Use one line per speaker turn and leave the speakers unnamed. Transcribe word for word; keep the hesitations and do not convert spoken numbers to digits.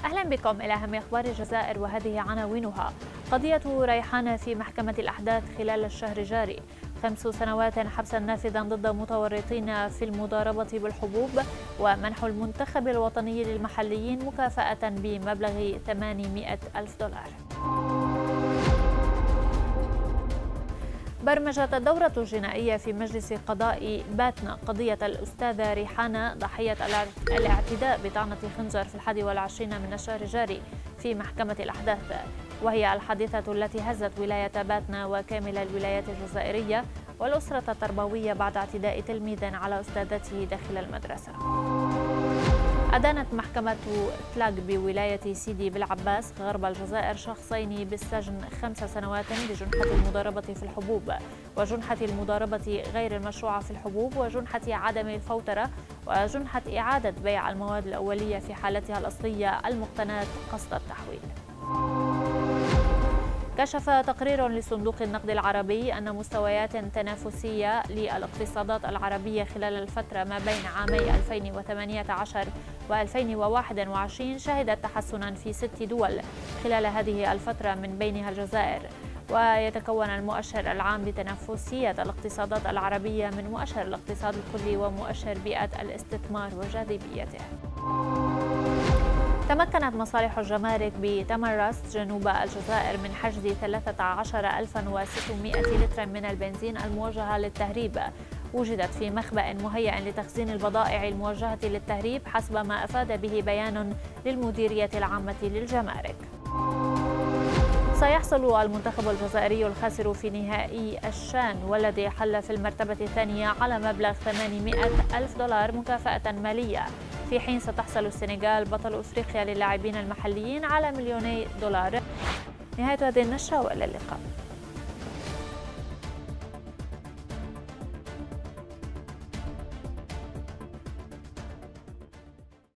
أهلا بكم إلى أهم أخبار الجزائر وهذه عناوينها. قضية ريحانة في محكمة الأحداث خلال الشهر الجاري، خمس سنوات حبسا نافذا ضد متورطين في المضاربة بالحبوب، ومنح المنتخب الوطني للمحليين مكافأة بمبلغ ثمانمائة ألف دولار. برمجت الدورة الجنائية في مجلس قضاء باتنا قضية الأستاذة ريحانة ضحية الاعتداء بطعنة خنجر في الحادي والعشرين من الشهر الجاري في محكمة الأحداث، وهي الحادثة التي هزت ولاية باتنا وكامل الولايات الجزائرية والأسرة التربوية بعد اعتداء تلميذ على أستاذته داخل المدرسة. أدانت محكمة تلاق بولاية سيدي بالعباس غرب الجزائر شخصين بالسجن خمس سنوات لجنحة المضاربة في الحبوب، وجنحة المضاربة غير المشروعة في الحبوب، وجنحة عدم الفوترة، وجنحة إعادة بيع المواد الأولية في حالتها الأصلية المقتناة قصد التحويل. كشف تقرير لصندوق النقد العربي أن مستويات تنافسية للاقتصادات العربية خلال الفترة ما بين عامي ألفين وثمانية عشر وألفين وواحد وعشرين شهدت تحسنا في ست دول خلال هذه الفترة من بينها الجزائر، ويتكون المؤشر العام لتنافسية الاقتصادات العربية من مؤشر الاقتصاد الكلي ومؤشر بيئة الاستثمار وجاذبيته. تمكنت مصالح الجمارك بتمرست جنوب الجزائر من حجز ثلاثة عشر ألفا وستمائة لتر من البنزين الموجهة للتهريب، وجدت في مخبأ مهيأ لتخزين البضائع الموجهة للتهريب حسب ما أفاد به بيان للمديرية العامة للجمارك. سيحصل المنتخب الجزائري الخاسر في نهائي الشان والذي حل في المرتبة الثانية على مبلغ ثمانمائة ألف دولار مكافأة مالية، في حين ستحصل السنغال بطل أفريقيا للاعبين المحليين على مليوني دولار. نهاية هذه النشرة وإلى اللقاء.